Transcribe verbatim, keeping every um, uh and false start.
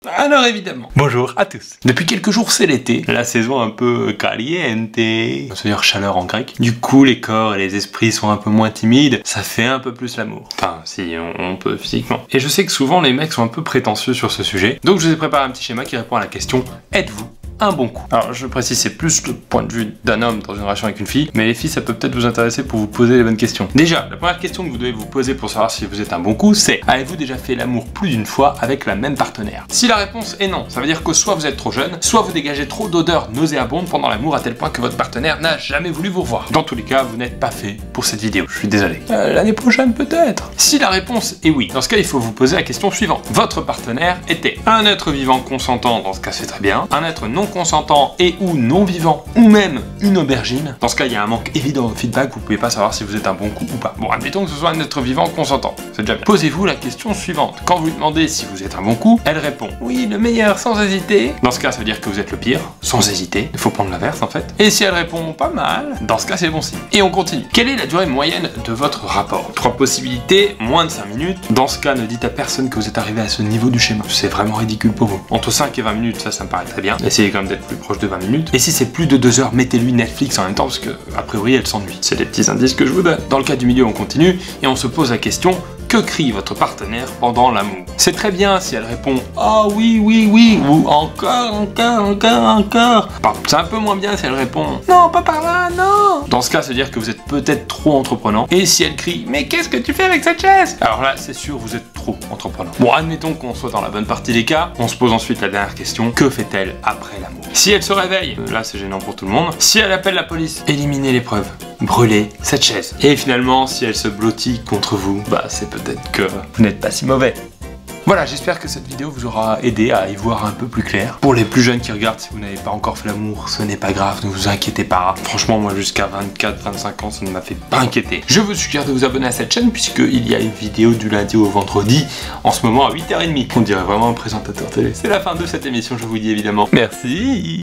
Alors évidemment, bonjour à tous. Depuis quelques jours c'est l'été, la saison un peu caliente, ça veut dire chaleur en grec. Du coup les corps et les esprits sont un peu moins timides, ça fait un peu plus l'amour. Enfin si on, on peut physiquement. Et je sais que souvent les mecs sont un peu prétentieux sur ce sujet, donc je vous ai préparé un petit schéma qui répond à la question « Êtes-vous un bon coup ?» Alors je précise, c'est plus le point de vue d'un homme dans une relation avec une fille, mais les filles ça peut peut-être vous intéresser pour vous poser les bonnes questions. Déjà, la première question que vous devez vous poser pour savoir si vous êtes un bon coup, c'est avez-vous déjà fait l'amour plus d'une fois avec la même partenaire? Si la réponse est non, ça veut dire que soit vous êtes trop jeune, soit vous dégagez trop d'odeurs nauséabondes pendant l'amour à tel point que votre partenaire n'a jamais voulu vous revoir. Dans tous les cas, vous n'êtes pas fait pour cette vidéo, je suis désolé. Euh, L'année prochaine peut-être. Si la réponse est oui, dans ce cas il faut vous poser la question suivante. Votre partenaire était un être vivant consentant, dans ce cas c'est très bien, un être non consentant et ou non vivant, ou même une aubergine. Dans ce cas, il y a un manque évident de feedback, vous pouvez pas savoir si vous êtes un bon coup ou pas. Bon, admettons que ce soit un être vivant consentant, c'est déjà bien. Posez-vous la question suivante. Quand vous lui demandez si vous êtes un bon coup, elle répond oui, le meilleur, sans hésiter. Dans ce cas, ça veut dire que vous êtes le pire, sans hésiter. Il faut prendre l'inverse en fait. Et si elle répond pas mal, dans ce cas, c'est bon signe. Et on continue. Quelle est la durée moyenne de votre rapport? Trois possibilités, moins de cinq minutes. Dans ce cas, ne dites à personne que vous êtes arrivé à ce niveau du schéma. C'est vraiment ridicule pour vous. Entre cinq et vingt minutes, ça, ça me paraît très bien. Essayez quand même d'être plus proche de vingt minutes. Et si c'est plus de deux heures, mettez-lui Netflix en même temps parce que, a priori, elle s'ennuie. C'est des petits indices que je vous donne. Dans le cas du milieu, on continue et on se pose la question: que crie votre partenaire pendant l'amour? C'est très bien si elle répond « Ah oh, oui, oui, oui » ou « Encore, encore, encore, encore ». C'est un peu moins bien si elle répond « Non, pas par là, non ». Dans ce cas, ça veut dire que vous êtes peut-être trop entreprenant. Et si elle crie « Mais qu'est-ce que tu fais avec cette chaise ?» Alors là, c'est sûr, vous êtes trop entreprenant. Bon, admettons qu'on soit dans la bonne partie des cas. On se pose ensuite la dernière question: que fait-elle après l'amour? Si elle se réveille, là c'est gênant pour tout le monde. Si elle appelle la police, éliminez les preuves. Brûlez cette chaise. Et finalement, si elle se blottit contre vous, bah c'est peut-être que vous n'êtes pas si mauvais. Voilà, j'espère que cette vidéo vous aura aidé à y voir un peu plus clair. Pour les plus jeunes qui regardent, si vous n'avez pas encore fait l'amour, ce n'est pas grave, ne vous inquiétez pas. Franchement, moi jusqu'à vingt-quatre vingt-cinq ans, ça ne m'a fait pas inquiéter. Je vous suggère de vous abonner à cette chaîne puisqu'il y a une vidéo du lundi au vendredi, en ce moment à huit heures trente. On dirait vraiment un présentateur télé. C'est la fin de cette émission, je vous dis évidemment merci.